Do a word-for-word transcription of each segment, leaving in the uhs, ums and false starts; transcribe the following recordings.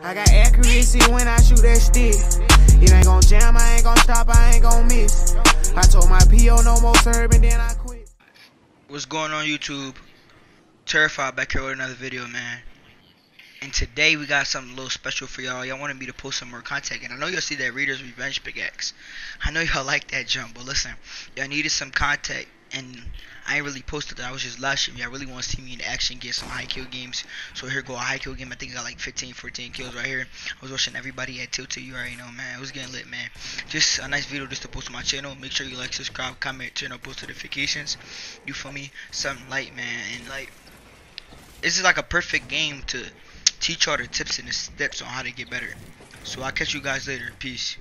I got accuracy when I shoot that stick. It ain't gon' jam, I ain't gon' stop, I ain't gon' miss. I told my P O no more serve and then I quit. What's going on, YouTube? Terrified back here with another video, man. And today we got something a little special for y'all. Y'all wanted me to post some more content, and I know y'all see that Reader's Revenge pickaxe. I know y'all like that jump, but listen, y'all needed some content, and I ain't really posted that. I was just lashing. Y'all really want to see me in action, get some high kill games. So here go a high kill game. I think I got like fifteen, fourteen kills right here. I was watching everybody at Tilted. You already know, man. It was getting lit, man. Just a nice video just to post to my channel. Make sure you like, subscribe, comment, turn on post notifications. You feel me? Something light, man. And like, this is like a perfect game to teach y'all the tips and the steps on how to get better. So I'll catch you guys later. Peace.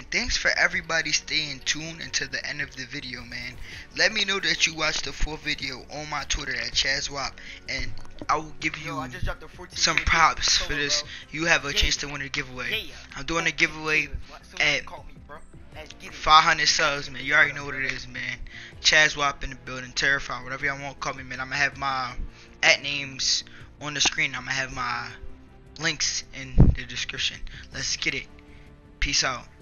thanks for everybody staying tuned until the end of the video, man. Let me know that you watched the full video on my Twitter at ChazWap, and I will give you Yo, I just dropped a fourteen some K props solo, for this. bro. You have a Yeah. chance to win a giveaway. Yeah. I'm doing a giveaway Soon as at you call me, bro. Let's get it. five hundred subs, man. You already know what it is, man. ChazWap in the building, Terrified, whatever y'all want to call me, man. I'm gonna have my at names on the screen. I'm gonna have my links in the description. Let's get it. Peace out.